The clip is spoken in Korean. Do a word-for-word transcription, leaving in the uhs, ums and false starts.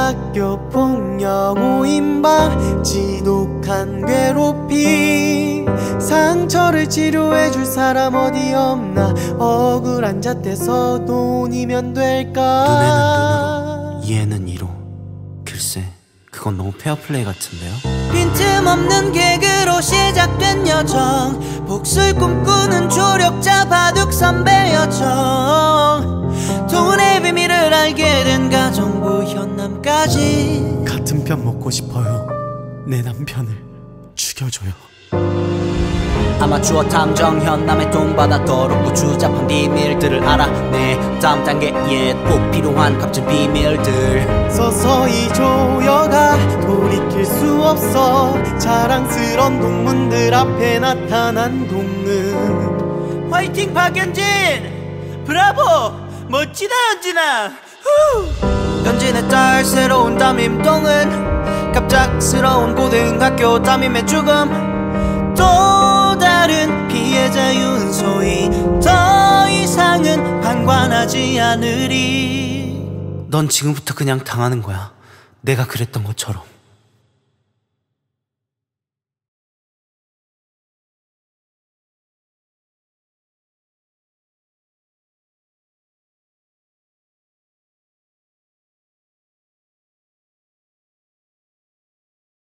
학교 폭력 오인방 지독한 괴롭힘 상처를 치료해줄 사람 어디 없나 억울한 잣대서 돈이면 될까. 눈에는 눈으로 이해는 이로. 글쎄 그건 너무 페어플레이 같은데요? 빈틈없는 개그로 시작된 여정 복수를 꿈꾸는 조력자 바둑 선배 여정 돈의 비밀을 알게 된 가정부 현남까지 같은 편 먹고 싶어요. 내 남편을 죽여줘요. 아마추어 탐정 현남의 돈 받아 더럽고 추잡한 비밀들을 알아내 다음 단계에 꼭 필요한 값진 비밀들 서서히 조여가 돌이킬 수 없어 자랑스런 동문들 앞에 나타난 동문. 화이팅 박연진! 브라보! 멋지다 연진아! 후! 연진의 딸 새로운 담임동은 갑작스러운 고등학교 담임의 죽음 또 다른 피해자 윤소희 더 이상은 방관하지 않으리. 넌 지금부터 그냥 당하는 거야. 내가 그랬던 것처럼.